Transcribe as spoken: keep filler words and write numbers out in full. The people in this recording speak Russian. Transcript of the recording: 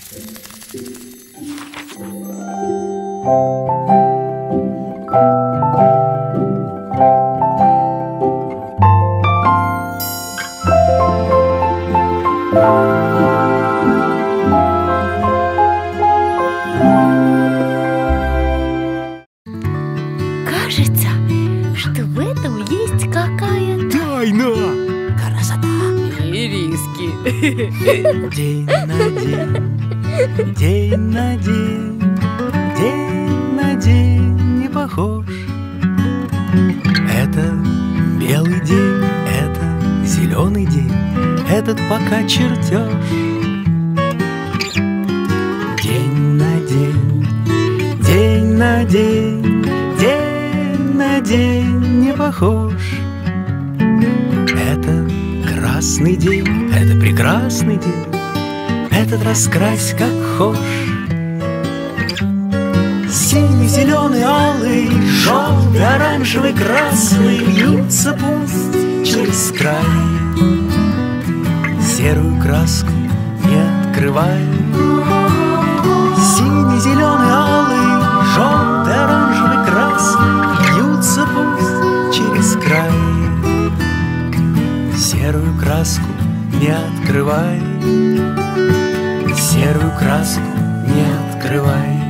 Кажется, что в этом есть какая-то тайна. красота и риски. День на день, день на день, день на день не похож. Это белый день, это зеленый день, этот пока чертеж. День на день, день на день, день на день не похож. Это красный день, это прекрасный день, этот раскрась как хошь. Синий, зеленый, алый, желтый, оранжевый, красный льются пусть через край. Серую краску не открывай. Синий, зеленый, алый, желтый, оранжевый, красный льются пусть через край. Серую краску не открывай. Серую краску не открывай.